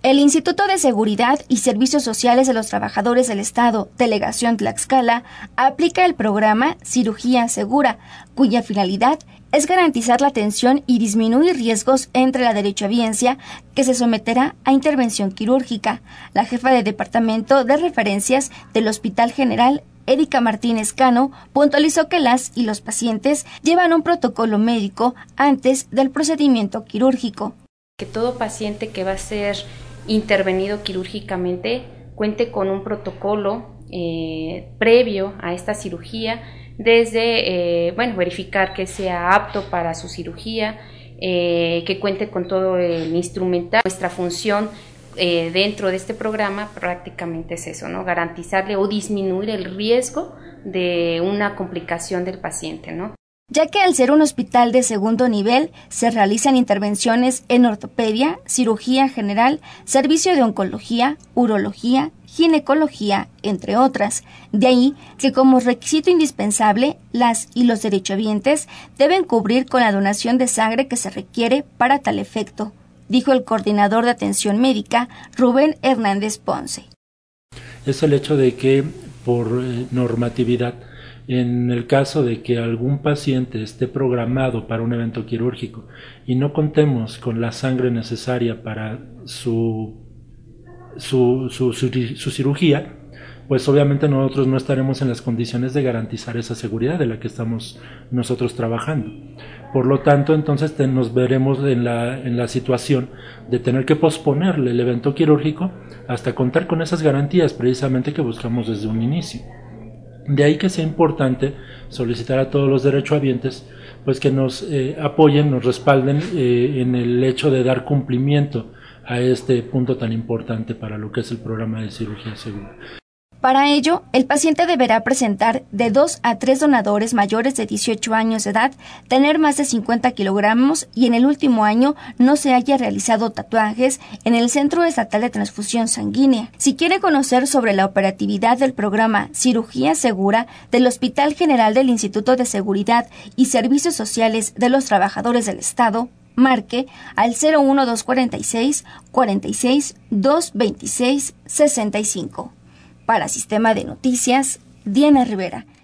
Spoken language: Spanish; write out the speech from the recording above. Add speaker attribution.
Speaker 1: El Instituto de Seguridad y Servicios Sociales de los Trabajadores del Estado, Delegación Tlaxcala, aplica el programa Cirugía Segura, cuya finalidad es garantizar la atención y disminuir riesgos entre la derechohabiencia que se someterá a intervención quirúrgica. La jefa de Departamento de Referencias del Hospital General, Erika Martínez Cano, puntualizó que las y los pacientes llevan un protocolo médico antes del procedimiento quirúrgico.
Speaker 2: Que todo paciente que va a ser intervenido quirúrgicamente cuente con un protocolo previo a esta cirugía, desde verificar que sea apto para su cirugía, que cuente con todo el instrumental. Nuestra función dentro de este programa prácticamente es eso, ¿no? Garantizarle o disminuir el riesgo de una complicación del paciente, ¿no?
Speaker 1: Ya que al ser un hospital de segundo nivel, se realizan intervenciones en ortopedia, cirugía general, servicio de oncología, urología, ginecología, entre otras. De ahí que como requisito indispensable, las y los derechohabientes deben cubrir con la donación de sangre que se requiere para tal efecto, dijo el coordinador de atención médica, Rubén Hernández Ponce.
Speaker 3: Es el hecho de que por normatividad, en el caso de que algún paciente esté programado para un evento quirúrgico y no contemos con la sangre necesaria para su cirugía, pues obviamente nosotros no estaremos en las condiciones de garantizar esa seguridad de la que estamos nosotros trabajando. Por lo tanto, entonces nos veremos en la situación de tener que posponerle el evento quirúrgico hasta contar con esas garantías precisamente que buscamos desde un inicio. De ahí que sea importante solicitar a todos los derechohabientes pues que nos apoyen, nos respalden en el hecho de dar cumplimiento a este punto tan importante para lo que es el programa de cirugía segura.
Speaker 1: Para ello, el paciente deberá presentar de 2 a 3 donadores mayores de 18 años de edad, tener más de 50 kilogramos y en el último año no se haya realizado tatuajes en el Centro Estatal de Transfusión Sanguínea. Si quiere conocer sobre la operatividad del programa Cirugía Segura del Hospital General del Instituto de Seguridad y Servicios Sociales de los Trabajadores del Estado, marque al 01246 46 226 65. Para Sistema de Noticias, Diana Rivera.